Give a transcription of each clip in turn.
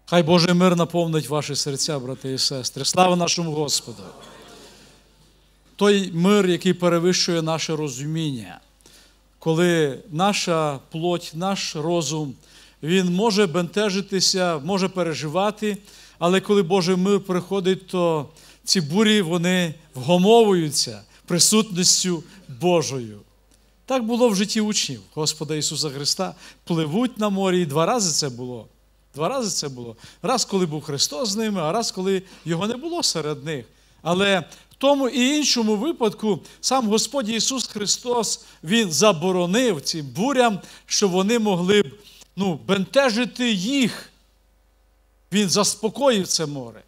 Хай Божий мир наповнить ваші серця, брати і сестри. Слава нашому Господу! Той мир, який перевищує наше розуміння, коли наша плоть, наш розум, він може бентежитися, може переживати, але коли Божий мир приходить, то ці бурі, вони вгамовуються присутністю Божою. Так було в житті учнів Господа Ісуса Христа. Пливуть на морі, і 2 рази це було. 2 рази це було. Раз, коли був Христос з ними, а раз, коли його не було серед них. Але в тому і іншому випадку сам Господь Ісус Христос, Він заборонив цим бурям, щоб вони могли б бентежити їх. Він заспокоїв це море.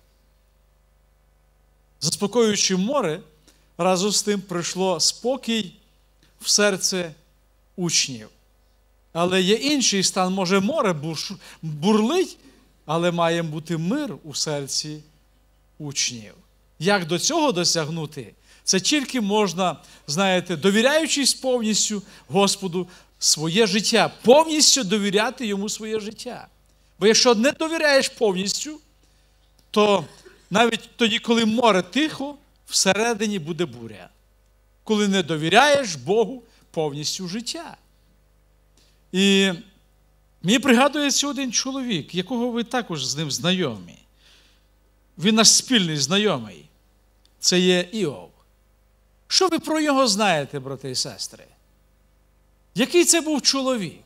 Заспокоюючи море, разом з тим прийшло спокій в серце учнів. Але є інший стан, може море бурлить, але має бути мир у серці учнів. Як до цього досягнути? Це тільки можна, довіряючись повністю Господу своє життя, повністю довіряти Йому своє життя. Бо якщо не довіряєш повністю, то навіть тоді, коли море тихо, всередині буде буря. Коли не довіряєш Богу повністю життя. І мені пригадується один чоловік, якого ви також з ним знайомі. Він наш спільний знайомий. Це є Іов. Що ви про нього знаєте, брати і сестри? Який це був чоловік?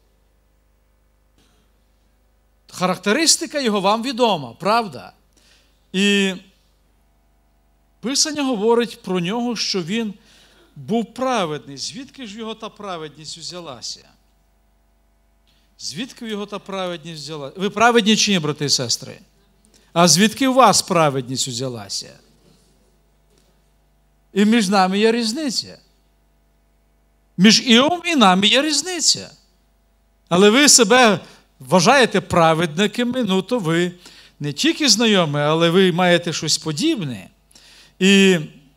Характеристика його вам відома, правда? І Писання говорить про нього, що він був праведний. Звідки ж його та праведність взялася? Звідки його та праведність взялася? Ви праведні чи ні, брати і сестри? А звідки у вас праведність взялася? І між нами є різниця. Між Іовом і нами є різниця. Але ви себе вважаєте праведниками, то ви не тільки знайомі, але ви маєте щось подібне. І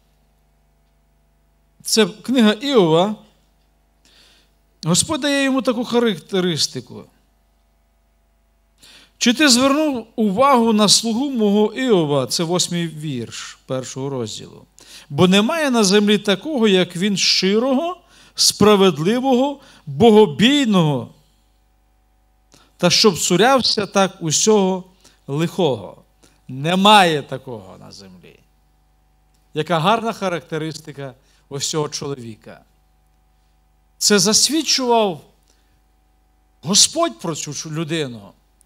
це книга Іова. Господь дає йому таку характеристику. Чи ти звернув увагу на слугу мого Іова? Це 8-й вірш 1-го розділу. Бо немає на землі такого, як він, щирого, справедливого, богобійного, та щоб цурявся так усього лихого. Немає такого на землі. Яка гарна характеристика ось цього чоловіка. Це засвідчував Господь про цю людину.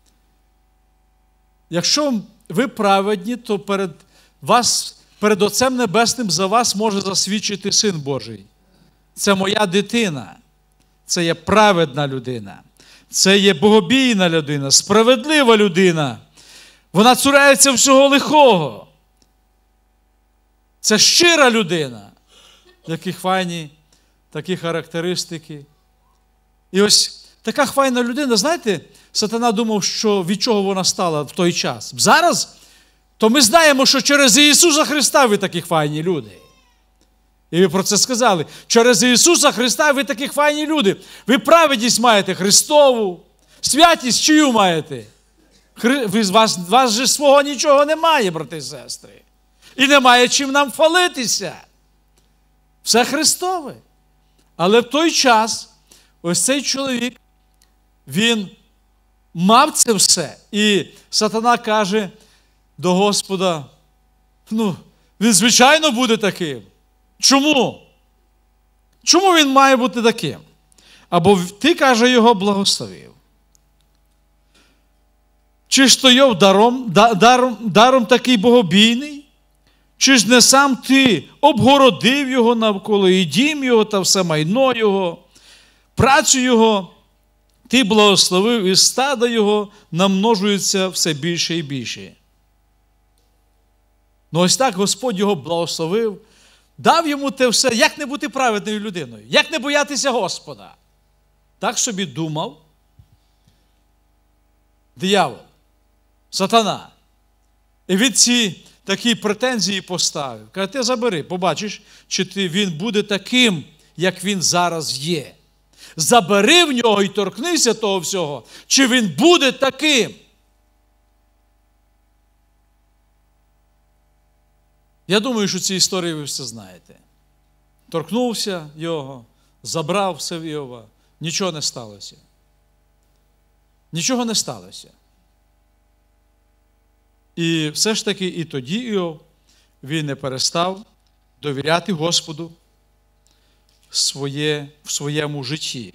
Якщо ви праведні, то перед Отцем Небесним за вас може засвідчити Син Божий. Це моя дитина. Це є праведна людина. Це є богобійна людина, справедлива людина. Вона цуряється всього лихого. Це щира людина. Які файні такі характеристики. І ось така файна людина, знаєте, Сатана думав, що від чого вона стала в той час. Зараз, то ми знаємо, що через Ісуса Христа ви такі файні люди. І ви про це сказали. Через Ісуса Христа ви такі файні люди. Ви праведність маєте Христову, святість чию маєте? Вас же свого нічого немає, брати і сестри. І немає чим нам хвалитися. Все Христове. Але в той час ось цей чоловік, він мав це все. І Сатана каже до Господа, він звичайно буде таким. Чому? Чому він має бути таким? Або ти, каже, його благословив. Чи ж то Йов даром такий богобійний? Чи ж не сам ти обгородив його навколо, і дім його, та все майно його, працю його, ти благословив, і стада його намножуються все більше і більше. Ось так Господь його благословив, дав йому те все, як не бути праведною людиною, як не боятися Господа. Так собі думав диявол, Сатана. І він ці такі претензії поставив. Каже, ти забери, побачиш, чи він буде таким, як він зараз є. Забери в нього і торкнися того всього, чи він буде таким. Я думаю, що ці історії ви все знаєте. Торкнувся його, забрав все в Іова, нічого не сталося. Нічого не сталося. І все ж таки і тоді Іов, він не перестав довіряти Господу в своєму житті.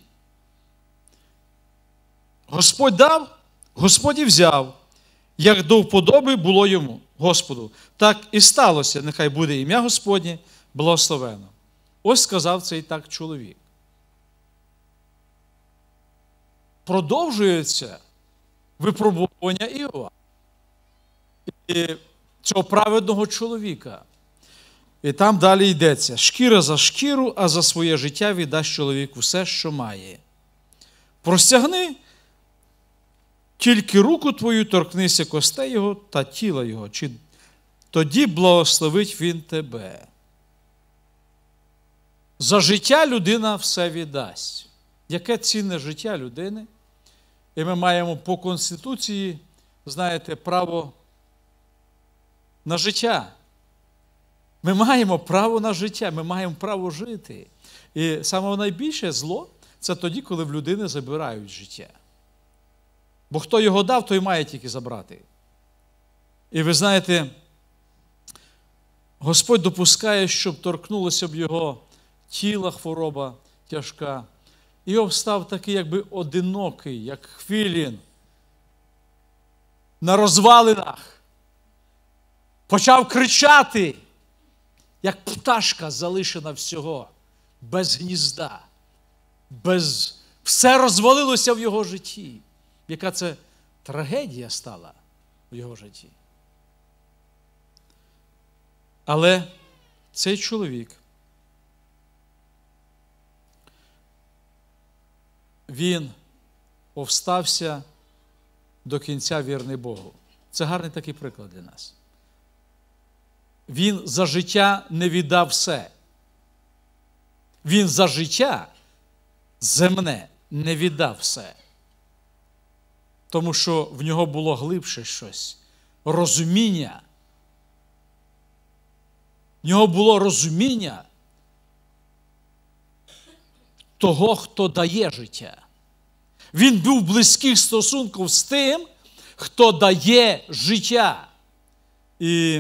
Господь дав, Господь і взяв, як до вподоби було йому, Господу. Так і сталося, нехай буде ім'я Господнє благословено. Ось сказав цей так чоловік. Продовжується випробування Іова. І цього праведного чоловіка. І там далі йдеться: шкіра за шкіру, а за своє життя віддасть чоловік все, що має. Простягни тільки руку твою, торкнися костей його та тіла його, тоді благословить він тебе. За життя людина все віддасть. Яке цінне життя людини? І ми маємо по Конституції, знаєте, право на життя. Ми маємо право на життя, ми маємо право жити. І саме найбільше зло – це тоді, коли в людини забирають життя. Бо хто його дав, той має тільки забрати. І ви знаєте, Господь допускає, щоб торкнулося б його тіла хвороба тяжка. Іов став такий, якби одинокий, як хвилін, на розвалинах. Почав кричати, як пташка залишена всього, без гнізда, все розвалилося в його житті. Яка це трагедія стала в його житті. Але цей чоловік, він повстався до кінця вірний Богу. Це гарний такий приклад для нас. Він за життя не віддав все. Він за життя земне не віддав все. Тому що в нього було глибше щось. Розуміння. В нього було розуміння того, хто дає життя. Він був в близьких стосунках з тим, хто дає життя. І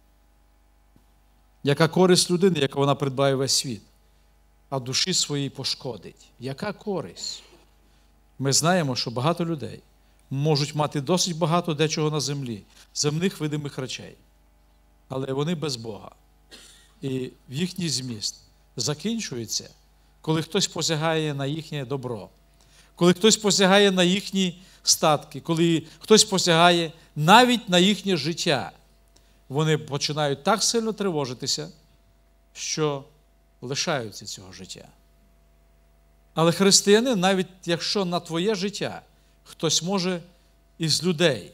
яка користь людини, яка вона придбає весь світ, а душі своїй пошкодить. Яка користь? Ми знаємо, що багато людей можуть мати досить багато дечого на землі, земних видимих речей. Але вони без Бога. І їхній зміст закінчується, коли хтось посягає на їхнє добро, коли хтось посягає на їхні статки, коли хтось посягає навіть на їхнє життя. Вони починають так сильно тривожитися, що лишаються цього життя. Але християнин, навіть якщо на твоє життя хтось може із людей,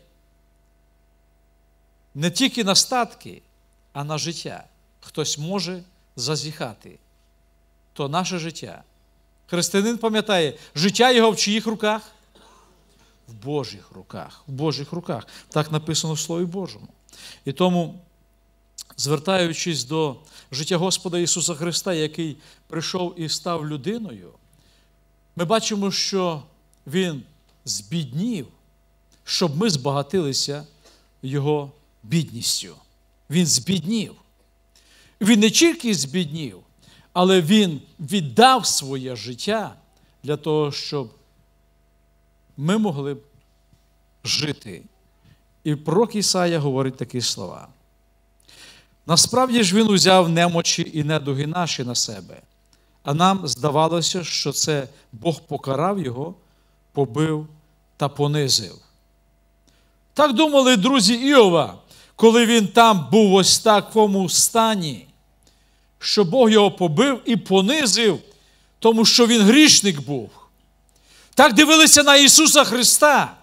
не тільки на статки, а на життя, хтось може зазіхати, то наше життя. Християнин пам'ятає, життя його в чиїх руках? В Божих руках. В Божих руках. Так написано в Слові Божому. І тому, звертаючись до життя Господа Ісуса Христа, який прийшов і став людиною, ми бачимо, що Він збіднів, щоб ми збагатилися Його бідністю. Він збіднів. Він не тільки збіднів, але Він віддав своє життя для того, щоб ми могли б жити. І пророк Ісая говорить такі слова. Насправді ж Він узяв немочі і недуги наші на себе, а нам здавалося, що це Бог покарав його, побив та понизив. Так думали друзі Іова, коли він там був ось в такому стані, що Бог його побив і понизив, тому що він грішник був. Так дивилися на Ісуса Христа,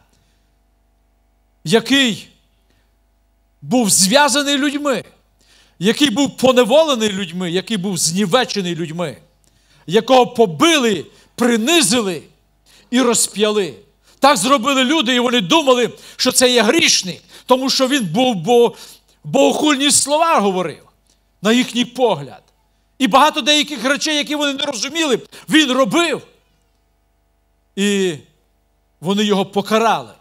який був зв'язаний людьми, який був поневолений людьми, який був знівечений людьми, якого побили, принизили і розп'яли. Так зробили люди, і вони думали, що це є грішник, тому що він був богохульні слова говорив. на їхній погляд. І багато деяких речей, які вони не розуміли, він робив. І вони його покарали.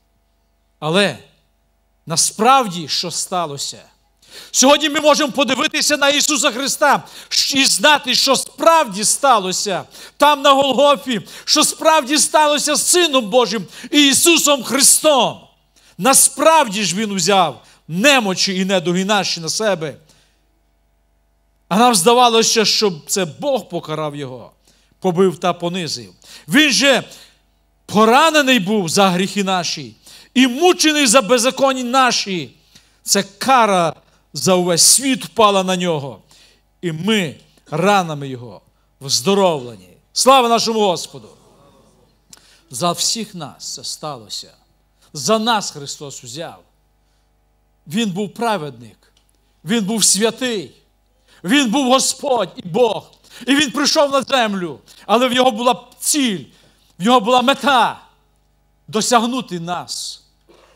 Але насправді, що сталося? Сьогодні ми можемо подивитися на Ісуса Христа і знати, що справді сталося там на Голгофі, що справді сталося з Сином Божим і Ісусом Христом. Насправді ж Він узяв немочі і недуги наші на себе. А нам здавалося, що це Бог покарав Його, побив та понизив. Він же поранений був за гріхи наші і мучений за беззаконні наші. Це кара за увесь світ впала на Нього. І ми ранами Його вздоровлені. Слава нашому Господу! За всіх нас це сталося. За нас Христос узяв. Він був праведник. Він був святий. Він був Господь і Бог. І Він прийшов на землю. Але в Його була ціль, в Його була мета досягнути нас,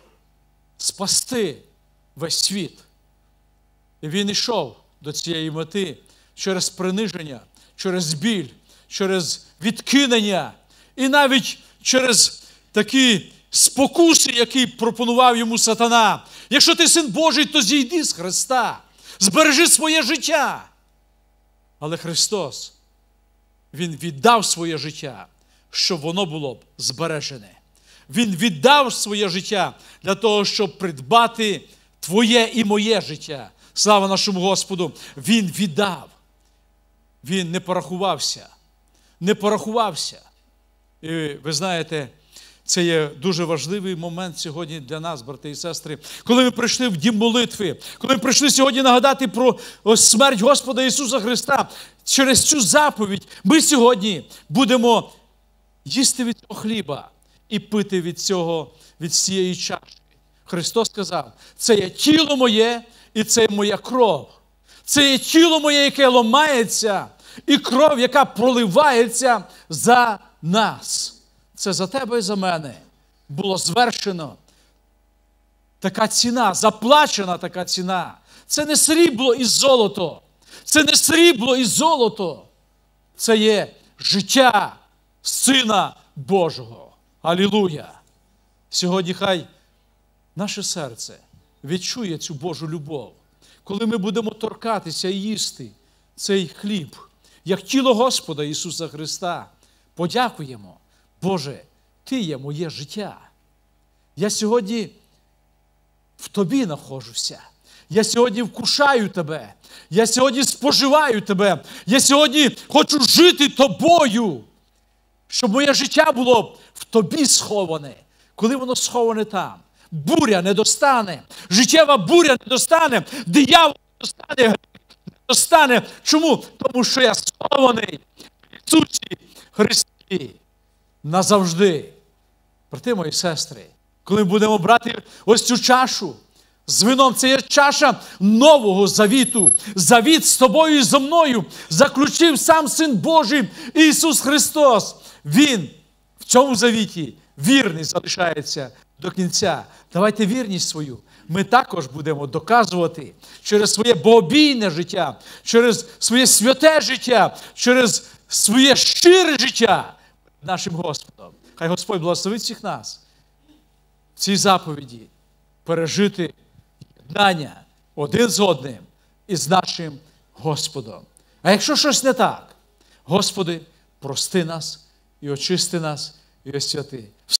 спасти весь світ. І Він йшов до цієї мети через приниження, через біль, через відкинення і навіть через такі спокуси, які пропонував йому сатана. Якщо ти Син Божий, то зійди з Христа, збережи своє життя. Але Христос, Він віддав своє життя, щоб воно було б збережене. Він віддав своє життя для того, щоб придбати твоє і моє життя. Слава нашому Господу! Він віддав. Він не порахувався. Не порахувався. І ви знаєте, це є дуже важливий момент сьогодні для нас, брати і сестри. Коли ми прийшли в дім молитви, коли ми прийшли сьогодні нагадати про смерть Господа Ісуса Христа, через цю заповідь ми сьогодні будемо їсти від цього хліба і пити від цієї чаші. Христос сказав, це є тіло моє і це є моя кров. Це є тіло моє, яке ламається, і кров, яка проливається за нас. Це за тебе і за мене було звершено така ціна, заплачена така ціна. Це не срібло і золото. Це не срібло і золото. Це є життя Сина Божого. Алілуя! Сьогодні хай наше серце відчує цю Божу любов. Коли ми будемо торкатися і їсти цей хліб, як тіло Господа Ісуса Христа, подякуємо. Боже, Ти є моє життя. Я сьогодні в Тобі знаходжуся. Я сьогодні вкушаю Тебе. Я сьогодні споживаю Тебе. Я сьогодні хочу жити Тобою. Щоб моє життя було в Тобі сховане. Коли воно сховане там, буря не достане. Життєва буря не достане. Диявол не достане. Чому? Тому що я схований в Ісусі Христі. Назавжди. Брати мої сестри, коли ми будемо брати ось цю чашу з вином, це є чаша нового завіту. Завіт з тобою і зо мною заключив сам Син Божий Ісус Христос. Він в цьому завіті вірний залишається до кінця. Давайте вірність свою ми також будемо доказувати через своє богобійне життя, через своє святе життя, через своє щире життя нашим Господом. Хай Господь благословить всіх нас в цій заповіді пережити єднання один з одним і з нашим Господом. А якщо щось не так, Господи, прости нас і очисти нас і освяти.